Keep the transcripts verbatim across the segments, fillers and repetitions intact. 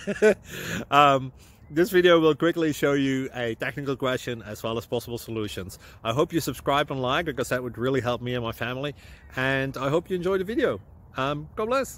um, this video will quickly show you a technical question as well as possible solutions. I hope you subscribe and like, because that would really help me and my family. And I hope you enjoy the video. Um, God bless.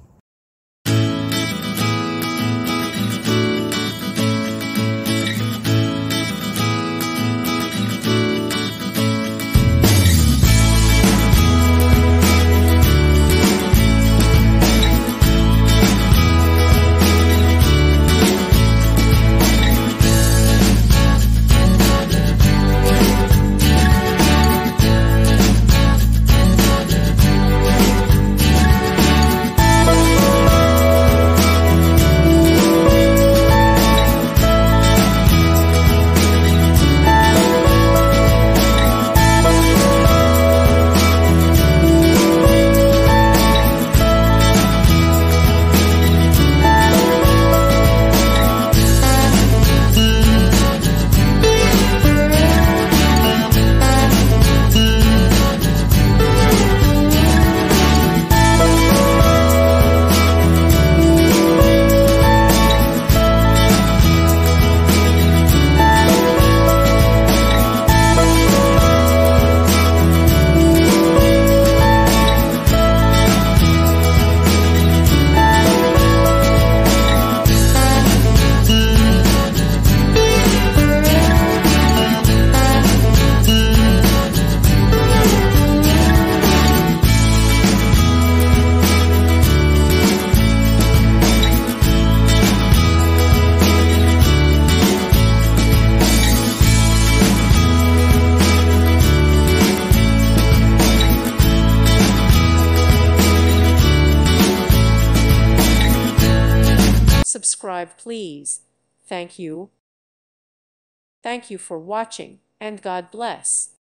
Subscribe, please. Thank you. Thank you for watching, and God bless.